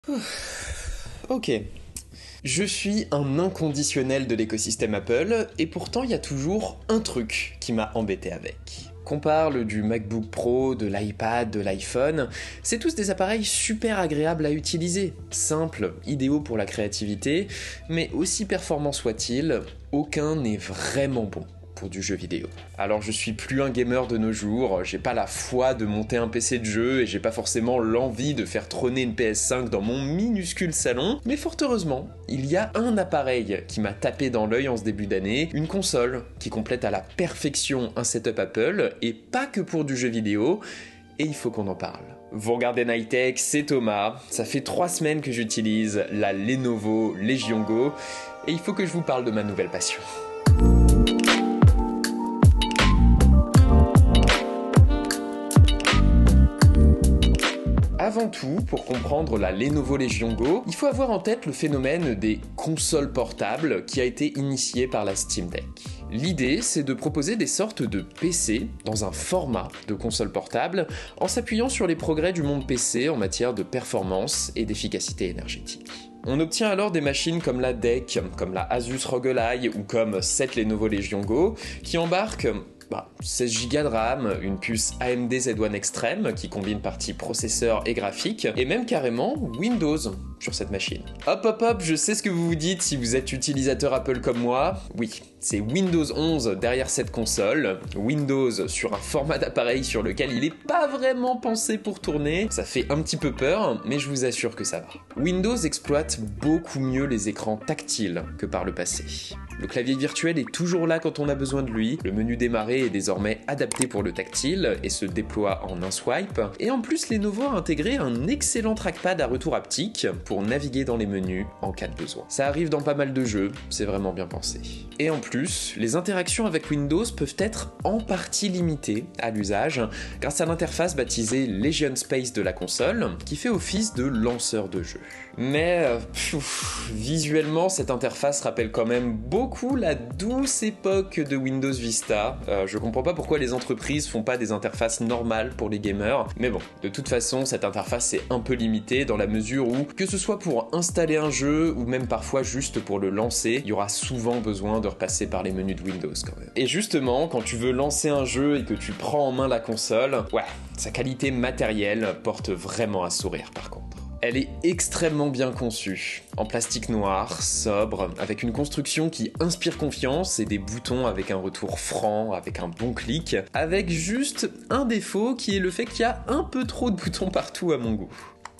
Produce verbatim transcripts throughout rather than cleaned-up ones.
Ok. Je suis un inconditionnel de l'écosystème Apple, et pourtant il y a toujours un truc qui m'a embêté avec. Qu'on parle du MacBook Pro, de l'iPad, de l'iPhone, c'est tous des appareils super agréables à utiliser, simples, idéaux pour la créativité, mais aussi performants soient-ils, aucun n'est vraiment bon pour du jeu vidéo. Alors je suis plus un gamer de nos jours, j'ai pas la foi de monter un P C de jeu et j'ai pas forcément l'envie de faire trôner une P S cinq dans mon minuscule salon, mais fort heureusement, il y a un appareil qui m'a tapé dans l'œil en ce début d'année, une console qui complète à la perfection un setup Apple, et pas que pour du jeu vidéo, et il faut qu'on en parle. Vous regardez Nightech, c'est Thomas, ça fait trois semaines que j'utilise la Lenovo Legion Go, et il faut que je vous parle de ma nouvelle passion. Avant tout, pour comprendre la Lenovo Legion Go, il faut avoir en tête le phénomène des consoles portables qui a été initié par la Steam Deck. L'idée, c'est de proposer des sortes de P C dans un format de console portable en s'appuyant sur les progrès du monde P C en matière de performance et d'efficacité énergétique. On obtient alors des machines comme la Deck, comme la Asus R O G Ally ou comme cette Lenovo Legion Go qui embarquent Bah, seize giga de RAM, une puce A M D Z un Extreme qui combine partie processeur et graphique, et même carrément Windows sur cette machine. Hop hop hop, je sais ce que vous vous dites si vous êtes utilisateur Apple comme moi. Oui, c'est Windows onze derrière cette console, Windows sur un format d'appareil sur lequel il n'est pas vraiment pensé pour tourner. Ça fait un petit peu peur, mais je vous assure que ça va. Windows exploite beaucoup mieux les écrans tactiles que par le passé. Le clavier virtuel est toujours là quand on a besoin de lui, le menu démarrer est désormais adapté pour le tactile et se déploie en un swipe, et en plus Lenovo a intégré un excellent trackpad à retour haptique pour naviguer dans les menus en cas de besoin. Ça arrive dans pas mal de jeux, c'est vraiment bien pensé. Et en plus, les interactions avec Windows peuvent être en partie limitées à l'usage grâce à l'interface baptisée Legion Space de la console, qui fait office de lanceur de jeu. Mais pff, visuellement, cette interface rappelle quand même beaucoup la douce époque de Windows Vista. Euh, je comprends pas pourquoi les entreprises font pas des interfaces normales pour les gamers, mais bon, de toute façon, cette interface est un peu limitée dans la mesure où, que ce soit pour installer un jeu ou même parfois juste pour le lancer, il y aura souvent besoin de repasser par les menus de Windows quand même. Et justement, quand tu veux lancer un jeu et que tu prends en main la console, ouais, sa qualité matérielle porte vraiment à sourire par contre. Elle est extrêmement bien conçue, en plastique noir, sobre, avec une construction qui inspire confiance et des boutons avec un retour franc, avec un bon clic, avec juste un défaut qui est le fait qu'il y a un peu trop de boutons partout à mon goût.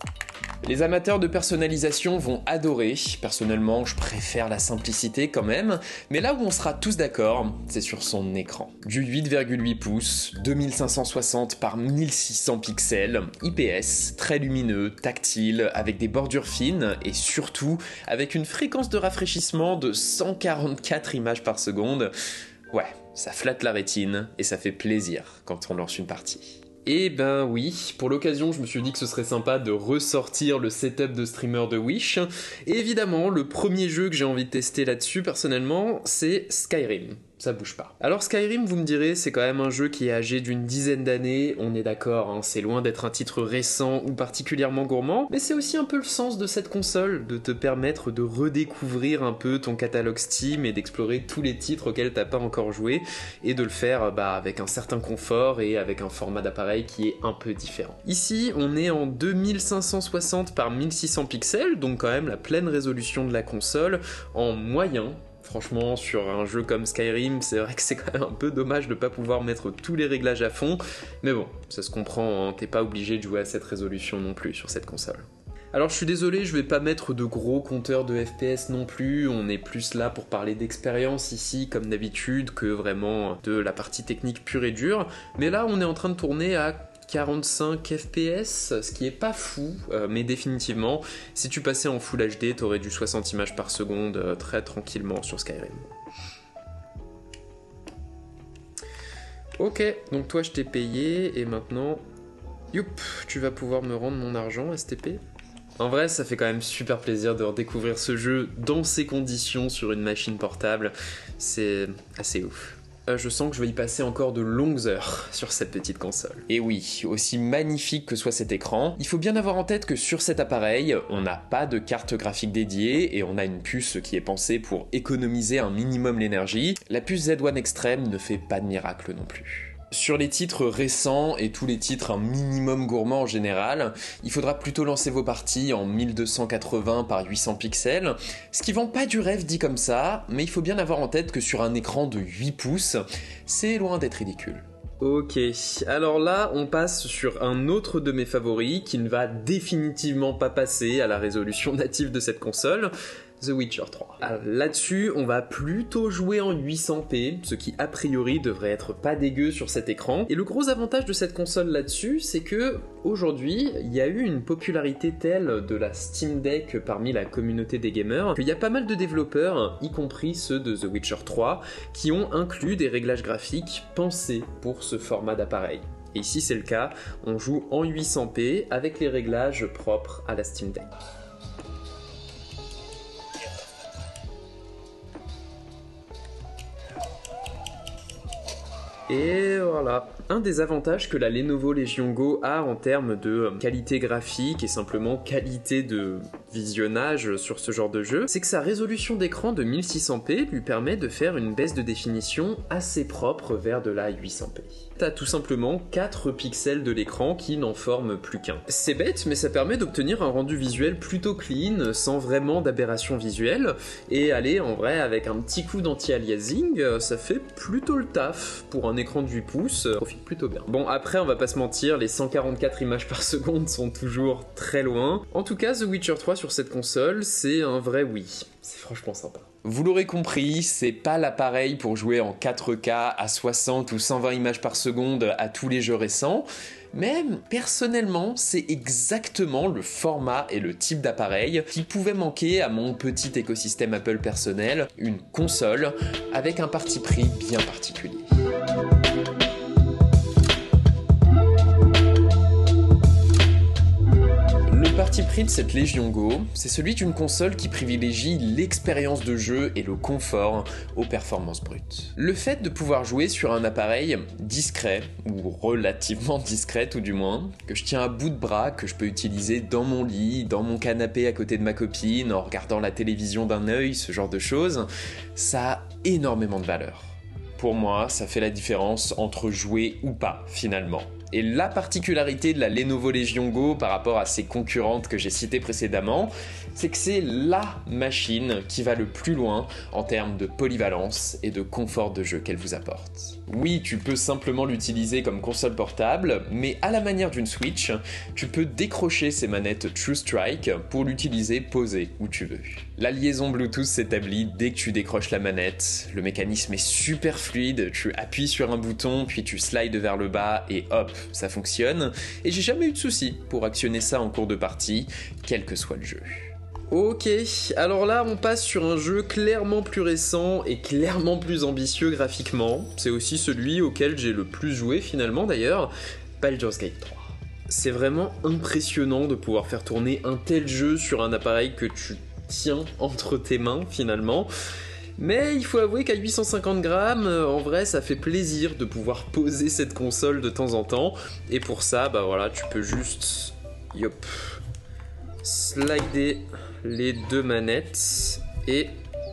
Les amateurs de personnalisation vont adorer, personnellement je préfère la simplicité quand même, mais là où on sera tous d'accord, c'est sur son écran. Du huit virgule huit pouces, deux mille cinq cent soixante par mille six cents pixels, I P S, très lumineux, tactile, avec des bordures fines et surtout avec une fréquence de rafraîchissement de cent quarante-quatre images par seconde. Ouais, ça flatte la rétine et ça fait plaisir quand on lance une partie. Et ben oui, pour l'occasion je me suis dit que ce serait sympa de ressortir le setup de streamer de Wish, et évidemment le premier jeu que j'ai envie de tester là-dessus personnellement c'est Skyrim. Ça bouge pas. Alors Skyrim, vous me direz, c'est quand même un jeu qui est âgé d'une dizaine d'années, on est d'accord, hein, c'est loin d'être un titre récent ou particulièrement gourmand, mais c'est aussi un peu le sens de cette console, de te permettre de redécouvrir un peu ton catalogue Steam et d'explorer tous les titres auxquels t'as pas encore joué, et de le faire bah, avec un certain confort et avec un format d'appareil qui est un peu différent. Ici, on est en deux mille cinq cent soixante par mille six cents pixels, donc quand même la pleine résolution de la console, en moyen. Franchement, sur un jeu comme Skyrim, c'est vrai que c'est quand même un peu dommage de pas pouvoir mettre tous les réglages à fond, mais bon, ça se comprend, hein, t'es pas obligé de jouer à cette résolution non plus sur cette console. Alors je suis désolé, je vais pas mettre de gros compteurs de F P S non plus, on est plus là pour parler d'expérience ici comme d'habitude que vraiment de la partie technique pure et dure, mais là on est en train de tourner à quarante-cinq F P S, ce qui est pas fou, euh, mais définitivement, si tu passais en Full H D, t'aurais du soixante images par seconde euh, très tranquillement sur Skyrim. Ok, donc toi je t'ai payé, et maintenant, youp, tu vas pouvoir me rendre mon argent, S T P. En vrai, ça fait quand même super plaisir de redécouvrir ce jeu dans ces conditions sur une machine portable, c'est assez ouf. euh, je sens que je vais y passer encore de longues heures sur cette petite console. Et oui, aussi magnifique que soit cet écran, il faut bien avoir en tête que sur cet appareil, on n'a pas de carte graphique dédiée et on a une puce qui est pensée pour économiser un minimum l'énergie. La puce Z un Extreme ne fait pas de miracle non plus. Sur les titres récents et tous les titres un minimum gourmand en général, il faudra plutôt lancer vos parties en mille deux cent quatre-vingts par huit cents pixels, ce qui vend pas du rêve dit comme ça, mais il faut bien avoir en tête que sur un écran de huit pouces, c'est loin d'être ridicule. Ok, alors là on passe sur un autre de mes favoris qui ne va définitivement pas passer à la résolution native de cette console, The Witcher trois. Là-dessus, on va plutôt jouer en huit cents p, ce qui a priori devrait être pas dégueu sur cet écran. Et le gros avantage de cette console là-dessus, c'est que aujourd'hui, il y a eu une popularité telle de la Steam Deck parmi la communauté des gamers, qu'il y a pas mal de développeurs, y compris ceux de The Witcher trois, qui ont inclus des réglages graphiques pensés pour ce format d'appareil. Et ici c'est le cas, on joue en huit cents p avec les réglages propres à la Steam Deck. Et voilà, un des avantages que la Lenovo Legion Go a en termes de qualité graphique et simplement qualité de visionnage sur ce genre de jeu, c'est que sa résolution d'écran de mille six cents p lui permet de faire une baisse de définition assez propre vers de la huit cents p. T'as tout simplement quatre pixels de l'écran qui n'en forment plus qu'un. C'est bête, mais ça permet d'obtenir un rendu visuel plutôt clean, sans vraiment d'aberration visuelle, et aller en vrai avec un petit coup d'anti-aliasing, ça fait plutôt le taf pour un écran de huit pouces, profite plutôt bien. Bon, après on va pas se mentir, les cent quarante-quatre images par seconde sont toujours très loin. En tout cas, The Witcher trois sur cette console, c'est un vrai oui. C'est franchement sympa. Vous l'aurez compris, c'est pas l'appareil pour jouer en quatre K à soixante ou cent vingt images par seconde à tous les jeux récents, mais personnellement, c'est exactement le format et le type d'appareil qui pouvait manquer à mon petit écosystème Apple personnel, une console avec un parti pris bien particulier. Le parti pris de cette Legion Go, c'est celui d'une console qui privilégie l'expérience de jeu et le confort aux performances brutes. Le fait de pouvoir jouer sur un appareil discret, ou relativement discret tout du moins, que je tiens à bout de bras, que je peux utiliser dans mon lit, dans mon canapé à côté de ma copine, en regardant la télévision d'un œil, ce genre de choses, ça a énormément de valeur. Pour moi, ça fait la différence entre jouer ou pas, finalement. Et la particularité de la Lenovo Legion Go par rapport à ses concurrentes que j'ai citées précédemment, c'est que c'est LA machine qui va le plus loin en termes de polyvalence et de confort de jeu qu'elle vous apporte. Oui, tu peux simplement l'utiliser comme console portable, mais à la manière d'une Switch, tu peux décrocher ces manettes True Strike pour l'utiliser posée où tu veux. La liaison Bluetooth s'établit dès que tu décroches la manette, le mécanisme est super fluide, tu appuies sur un bouton, puis tu slides vers le bas et hop, ça fonctionne, et j'ai jamais eu de soucis pour actionner ça en cours de partie, quel que soit le jeu. Ok, alors là on passe sur un jeu clairement plus récent et clairement plus ambitieux graphiquement. C'est aussi celui auquel j'ai le plus joué finalement d'ailleurs, Baldur's Gate trois. C'est vraiment impressionnant de pouvoir faire tourner un tel jeu sur un appareil que tu tiens entre tes mains finalement. Mais il faut avouer qu'à huit cent cinquante grammes, en vrai ça fait plaisir de pouvoir poser cette console de temps en temps. Et pour ça, bah voilà, tu peux juste... Yop. Slider les deux manettes et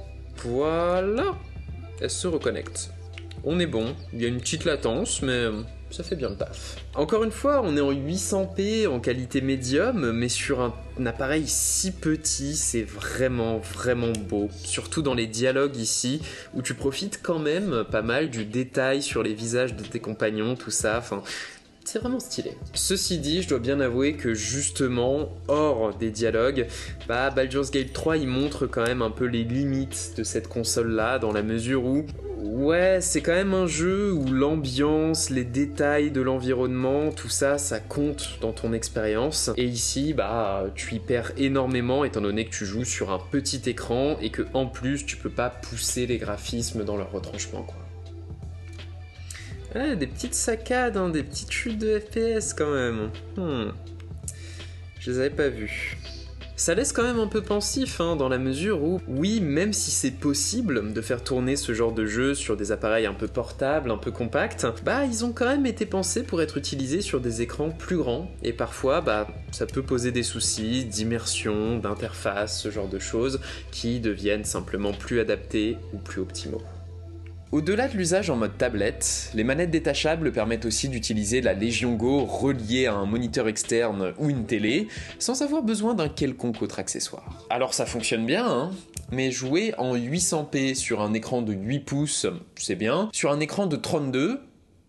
voilà, elles se reconnectent. On est bon, il y a une petite latence mais ça fait bien le taf. Encore une fois, on est en huit cents p en qualité médium, mais sur un, un appareil si petit, c'est vraiment vraiment beau. Surtout dans les dialogues ici, où tu profites quand même pas mal du détail sur les visages de tes compagnons, tout ça, enfin... C'est vraiment stylé. Ceci dit, je dois bien avouer que justement, hors des dialogues, bah Baldur's Gate trois il montre quand même un peu les limites de cette console-là, dans la mesure où, ouais, c'est quand même un jeu où l'ambiance, les détails de l'environnement, tout ça, ça compte dans ton expérience. Et ici, bah, tu y perds énormément étant donné que tu joues sur un petit écran et que en plus, tu peux pas pousser les graphismes dans leur retranchement, quoi. Ouais, des petites saccades, hein, des petites chutes de F P S quand même. Hmm. Je les avais pas vues. Ça laisse quand même un peu pensif, hein, dans la mesure où, oui, même si c'est possible de faire tourner ce genre de jeu sur des appareils un peu portables, un peu compacts, bah ils ont quand même été pensés pour être utilisés sur des écrans plus grands, et parfois, bah ça peut poser des soucis d'immersion, d'interface, ce genre de choses, qui deviennent simplement plus adaptés ou plus optimaux. Au-delà de l'usage en mode tablette, les manettes détachables permettent aussi d'utiliser la Legion Go reliée à un moniteur externe ou une télé, sans avoir besoin d'un quelconque autre accessoire. Alors ça fonctionne bien, hein, mais jouer en huit cents p sur un écran de huit pouces, c'est bien, sur un écran de trente-deux,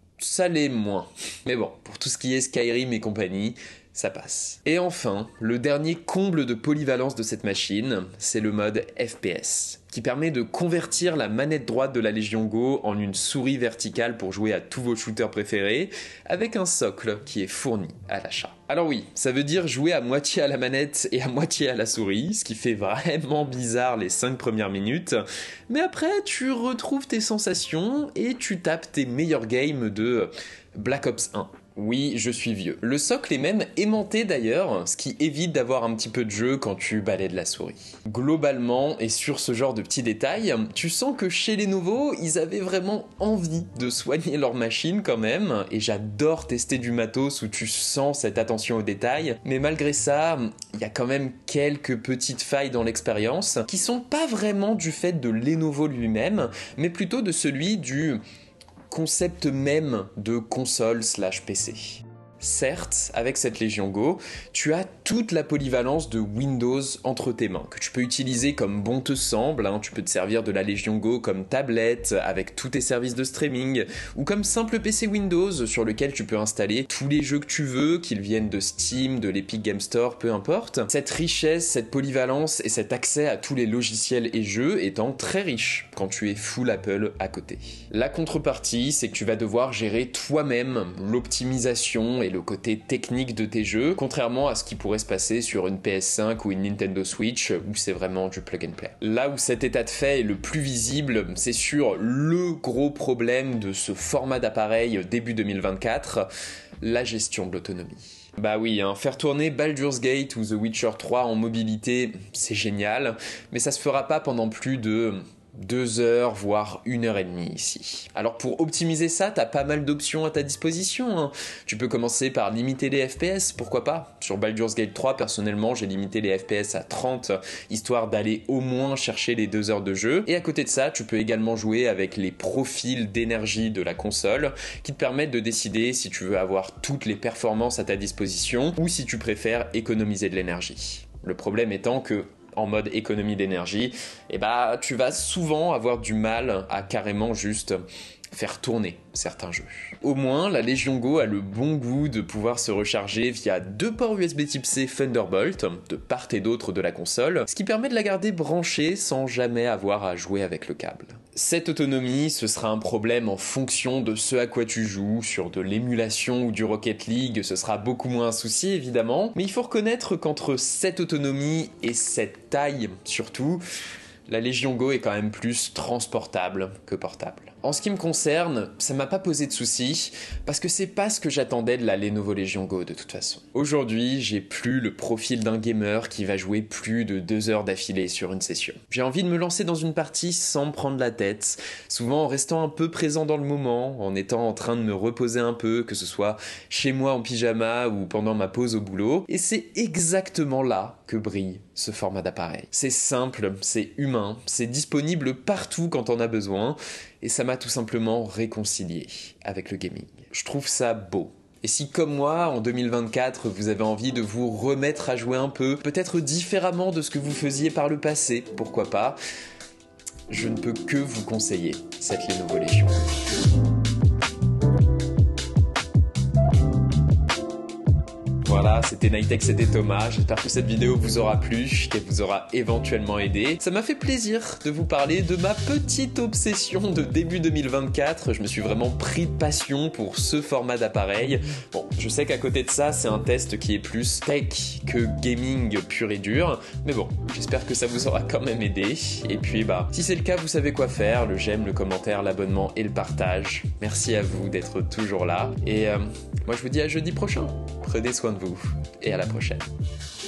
ça l'est moins. Mais bon, pour tout ce qui est Skyrim et compagnie, ça passe. Et enfin, le dernier comble de polyvalence de cette machine, c'est le mode F P S, qui permet de convertir la manette droite de la Legion Go en une souris verticale pour jouer à tous vos shooters préférés, avec un socle qui est fourni à l'achat. Alors oui, ça veut dire jouer à moitié à la manette et à moitié à la souris, ce qui fait vraiment bizarre les cinq premières minutes, mais après tu retrouves tes sensations et tu tapes tes meilleurs games de Black Ops un. Oui, je suis vieux. Le socle est même aimanté d'ailleurs, ce qui évite d'avoir un petit peu de jeu quand tu balaides la souris. Globalement, et sur ce genre de petits détails, tu sens que chez Lenovo, ils avaient vraiment envie de soigner leur machine quand même, et j'adore tester du matos où tu sens cette attention aux détails, mais malgré ça, il y a quand même quelques petites failles dans l'expérience, qui sont pas vraiment du fait de Lenovo lui-même, mais plutôt de celui du concept même de console slash P C. Certes, avec cette Legion Go, tu as toute la polyvalence de Windows entre tes mains, que tu peux utiliser comme bon te semble, hein. Tu peux te servir de la Legion Go comme tablette, avec tous tes services de streaming, ou comme simple P C Windows sur lequel tu peux installer tous les jeux que tu veux, qu'ils viennent de Steam, de l'Epic Game Store, peu importe. Cette richesse, cette polyvalence et cet accès à tous les logiciels et jeux étant très riche quand tu es full Apple à côté. La contrepartie, c'est que tu vas devoir gérer toi-même l'optimisation et le côté technique de tes jeux, contrairement à ce qui pourrait se passer sur une P S cinq ou une Nintendo Switch où c'est vraiment du plug and play. Là où cet état de fait est le plus visible, c'est sur le gros problème de ce format d'appareil début deux mille vingt-quatre, la gestion de l'autonomie. Bah oui, hein, faire tourner Baldur's Gate ou The Witcher trois en mobilité, c'est génial, mais ça se fera pas pendant plus de deux heures, voire une heure et demie ici. Alors pour optimiser ça, t'as pas mal d'options à ta disposition, hein. Tu peux commencer par limiter les F P S, pourquoi pas. Sur Baldur's Gate trois, personnellement, j'ai limité les F P S à trente, histoire d'aller au moins chercher les deux heures de jeu. Et à côté de ça, tu peux également jouer avec les profils d'énergie de la console, qui te permettent de décider si tu veux avoir toutes les performances à ta disposition, ou si tu préfères économiser de l'énergie. Le problème étant que en mode économie d'énergie, et bah tu vas souvent avoir du mal à carrément juste faire tourner certains jeux. Au moins, la Legion Go a le bon goût de pouvoir se recharger via deux ports U S B type C Thunderbolt de part et d'autre de la console, ce qui permet de la garder branchée sans jamais avoir à jouer avec le câble. Cette autonomie, ce sera un problème en fonction de ce à quoi tu joues. Sur de l'émulation ou du Rocket League, ce sera beaucoup moins un souci évidemment, mais il faut reconnaître qu'entre cette autonomie et cette taille surtout, la Legion Go est quand même plus transportable que portable. En ce qui me concerne, ça m'a pas posé de soucis, parce que c'est pas ce que j'attendais de la Lenovo Legion Go de toute façon. Aujourd'hui, j'ai plus le profil d'un gamer qui va jouer plus de deux heures d'affilée sur une session. J'ai envie de me lancer dans une partie sans me prendre la tête, souvent en restant un peu présent dans le moment, en étant en train de me reposer un peu, que ce soit chez moi en pyjama ou pendant ma pause au boulot, et c'est exactement là que brille ce format d'appareil. C'est simple, c'est humain, c'est disponible partout quand on a besoin, et ça m'a tout simplement réconcilié avec le gaming. Je trouve ça beau. Et si comme moi, en deux mille vingt-quatre, vous avez envie de vous remettre à jouer un peu, peut-être différemment de ce que vous faisiez par le passé, pourquoi pas, je ne peux que vous conseiller cette Lenovo Legion. Voilà, c'était Nightech, c'était Thomas. J'espère que cette vidéo vous aura plu, qu'elle vous aura éventuellement aidé. Ça m'a fait plaisir de vous parler de ma petite obsession de début deux mille vingt-quatre. Je me suis vraiment pris de passion pour ce format d'appareil. Bon, je sais qu'à côté de ça, c'est un test qui est plus tech que gaming pur et dur. Mais bon, j'espère que ça vous aura quand même aidé. Et puis, bah, si c'est le cas, vous savez quoi faire. Le j'aime, le commentaire, l'abonnement et le partage. Merci à vous d'être toujours là. Et euh, moi, je vous dis à jeudi prochain. Prenez soin de vous et à la prochaine.